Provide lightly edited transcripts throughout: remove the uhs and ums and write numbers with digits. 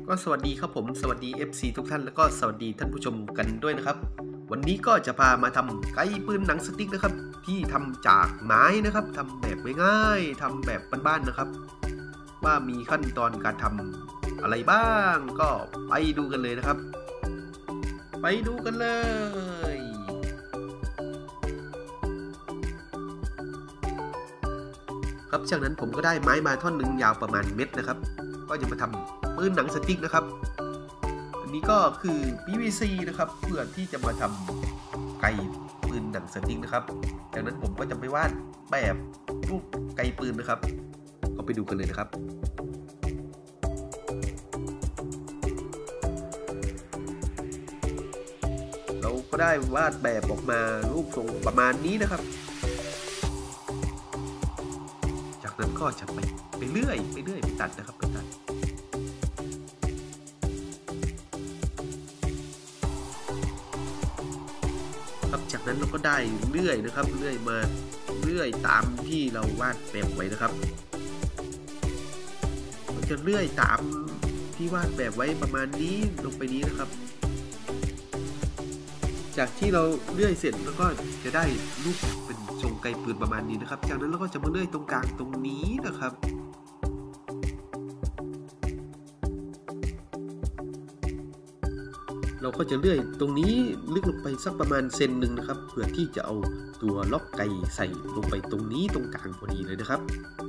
ก็สวัสดีครับผมสวัสดี FC ทุกท่านแล้วก็สวัสดีท่านผู้ชมกันด้วยนะครับวันนี้ก็จะพามาทำไกปืนหนังสติ๊กนะครับที่ทำจากไม้นะครับทำแบบง่ายๆทำแบบบ้านๆนะครับว่ามีขั้นตอนการทำอะไรบ้างก็ไปดูกันเลยนะครับไปดูกันเลยครับจากนั้นผมก็ได้ไม้มาท่อนหนึ่งยาวประมาณเม็ดนะครับก็จะมาทำปืนหนังสติ๊กนะครับอันนี้ก็คือ PVC นะครับเพื่อที่จะมาทำไกปืนหนังสติ๊กนะครับจากนั้นผมก็จะไปวาดแบบรูปไกปืนนะครับก็ไปดูกันเลยนะครับเราก็ได้วาดแบบออกมารูปทรงประมาณนี้นะครับจากนั้นก็จะไปเรื่อยไปตัดนะครับไปตัดครับจากนั้นเราก็ได้เลื่อยนะครับเลื่อยมาเลื่อยตามที่เราวาดแบบไว้นะครับเราจะเลื่อยตามที่วาดแบบไว้ประมาณนี้ลงไปนี้นะครับจากที่เราเลื่อยเสร็จแล้วก็จะได้รูปเป็นทรงไกปืนประมาณนี้นะครับจากนั้นเราก็จะมาเลื่อยตรงกลางตรงนี้นะครับเราก็จะเลื่อยตรงนี้ลึกลงไปสักประมาณเซนหนึ่งนะครับเพื่อที่จะเอาตัวล็อกไกใส่ลงไปตรงนี้ตรงกลางพอดีเลยนะครับ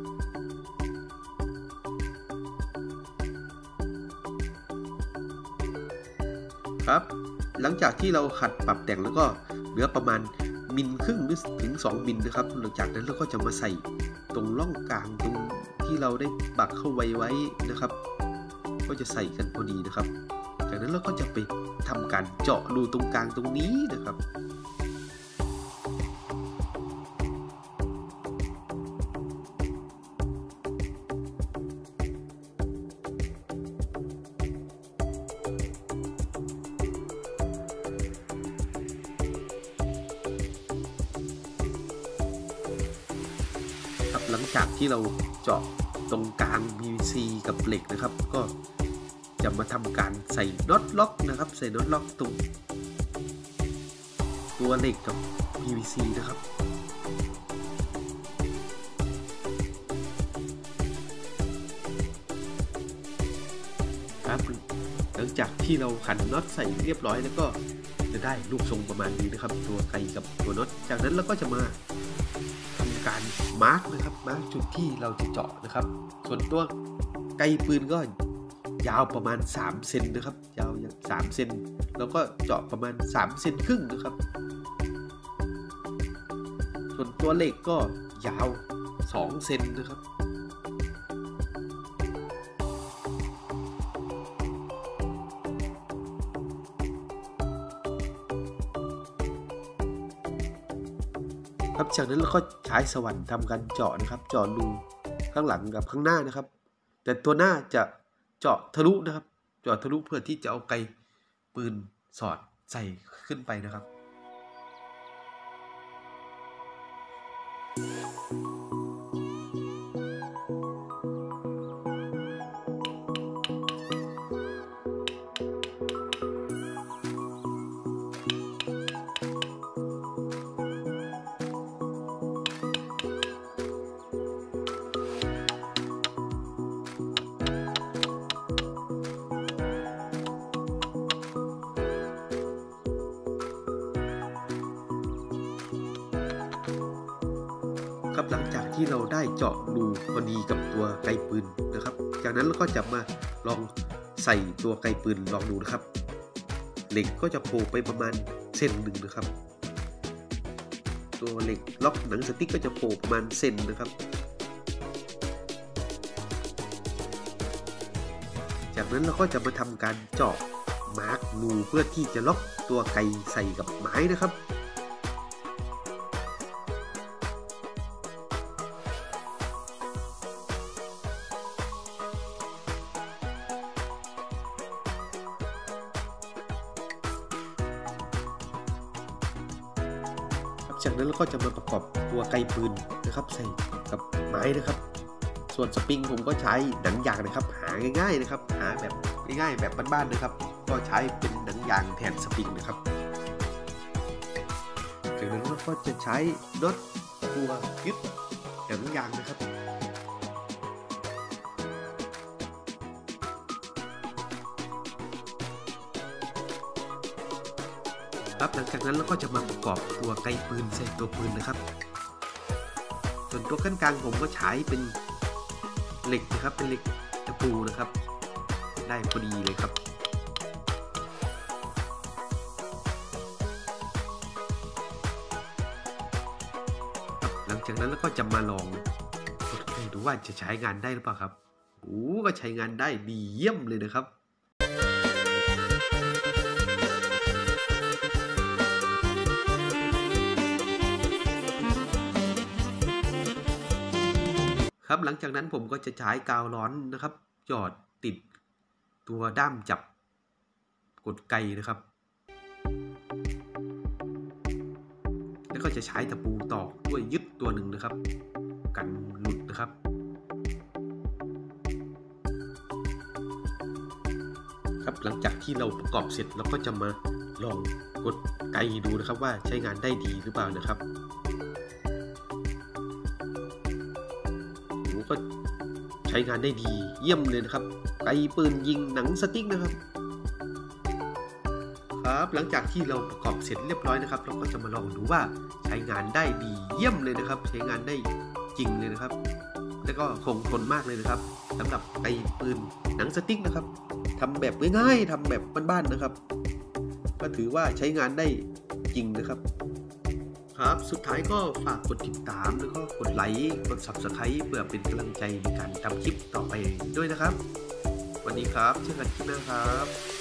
ครับหลังจากที่เราขัดปรับแต่งแล้วก็เหลือประมาณมิลครึ่งหรือถึง2มิลนะครับหลังจากนั้นเราก็จะมาใส่ตรงร่องกลางตรงที่เราได้ปักเข้าไว้นะครับก็จะใส่กันพอดีนะครับจากนั้นเราก็จะไปทำการเจาะรูตรงกลางตรงนี้นะครับหลังจากที่เราเจาะตรงกลาง PVC กับเหล็กนะครับก็จะมาทำการใส่น็อตล็อกนะครับใส่น็อตล็อกตรงตัวเหล็กกับ PVC นะครับครับหลังจากที่เราขันน็อตใส่เรียบร้อยแล้วก็จะได้รูปทรงประมาณนี้นะครับตัวไกกับตัวน็อตจากนั้นเราก็จะมาทำการมาร์กนะครับมาร์กจุดที่เราจะเจาะนะครับส่วนตัวไกปืนก็ยาวประมาณ3เซนนะครับยาวอย่าง3เซนแล้วก็เจาะประมาณ3เซนครึ่งนะครับส่วนตัวเหล็กก็ยาว2เซนนะครับครับจากนั้นเราก็ใช้สว่านทำการเจาะนะครับเจาะรูข้างหลังกับข้างหน้านะครับแต่ตัวหน้าจะเจาะทะลุนะครับเจาะทะลุเพื่อที่จะเอาไกปืนสอดใส่ขึ้นไปนะครับหลังจากที่เราได้เจาะรูพอดีกับตัวไกปืนนะครับจากนั้นเราก็จะมาลองใส่ตัวไกปืนลองดูนะครับเหล็กก็จะโผล่ไปประมาณเซนหนึ่งนะครับตัวเหล็กล็อกหนังสติ๊กก็จะโผล่ประมาณเซนนะครับจากนั้นเราก็จะมาทำการเจาะมาร์กรูเพื่อที่จะล็อกตัวไกใส่กับไม้นะครับจากนั้นเราก็จะมาประกอบตัวไกปืนนะครับใส่กับไม้นะครับ ส่วนสปริงผมก็ใช้หนังยางนะครับหาง่ายๆนะครับหาแบบง่ายๆแบบบ้านๆนะครับก็ใช้เป็นหนังยางแทนสปริงนะครับจากนั้นก็จะใช้น็อตตัวยึดหนังยางนะครับหลังจากนั้นเราก็จะมาประกอบตัวไกปืนใส่ตัวปืนนะครับส่วนตัวขั้นกลางผมก็ใช้เป็นเหล็กนะครับเป็นเหล็กตะปูนะครับได้พอดีเลยครับหลังจากนั้นเราก็จะมาลองดูว่าจะใช้งานได้หรือเปล่าครับก็ใช้งานได้ดีเยี่ยมเลยนะครับหลังจากนั้นผมก็จะใช้กาวร้อนนะครับหยอดติดตัวด้ามจับกดไกนะครับแล้วก็จะใช้ตะปูตอกด้วยยึดตัวหนึ่งนะครับกันหลุดนะครับหลังจากที่เราประกอบเสร็จเราก็จะมาลองกดไกดูนะครับว่าใช้งานได้ดีหรือเปล่านะครับก็ใช้งานได้ดีเยี่ยมเลยนะครับไกปืนยิงหนังสติ๊กนะครับหลังจากที่เราประกอบเสร็จเรียบร้อยนะครับเราก็จะมาลองดูว่าใช้งานได้ดีเยี่ยมเลยนะครับใช้งานได้จริงเลยนะครับแล้วก็คงทนมากเลยนะครับสำหรับไกปืนหนังสติ๊กนะครับทำแบบง่ายๆทำแบบบ้านๆนะครับก็ถือว่าใช้งานได้จริงนะครับสุดท้ายก็ฝากกดติดตามแล้วก็กดไลค์กด Subscribe เพื่อเป็นกำลังใจในการทำคลิปต่อไปด้วยนะครับวันนี้ครับเจอกันคลิปหน้าครับ